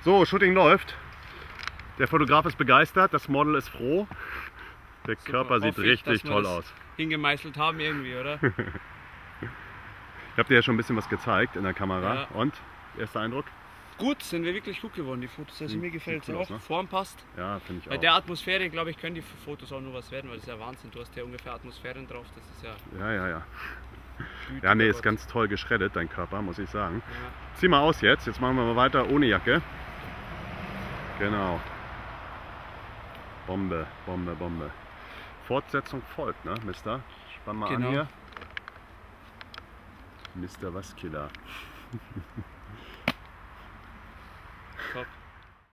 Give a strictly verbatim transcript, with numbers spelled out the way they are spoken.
So, Shooting läuft. Der Fotograf ist begeistert, das Model ist froh. Der Super. Körper sieht Hoffe ich, richtig dass wir toll das aus. hingemeißelt haben irgendwie, oder? Ich habe dir ja schon ein bisschen was gezeigt in der Kamera. Ja. Und? Erster Eindruck? Gut, sind wir wirklich gut geworden, die Fotos. Also Sieht- mir gefällt es sieht cool auch. aus, ne? Form passt. Ja, finde ich Bei auch. der Atmosphäre, glaube ich, können die Fotos auch nur was werden, weil das ist ja Wahnsinn. Du hast ja ungefähr Atmosphären drauf. Das ist ja. Ja, ja, ja. gütiger Ja, nee, ist Gott. ganz toll geschreddet, dein Körper, muss ich sagen. Ja. Zieh mal aus jetzt. Jetzt machen wir mal weiter ohne Jacke. Genau. Bombe, Bombe, Bombe. Fortsetzung folgt, ne, Mister? Spann mal Genau. an hier. Mister Waskiller. Top.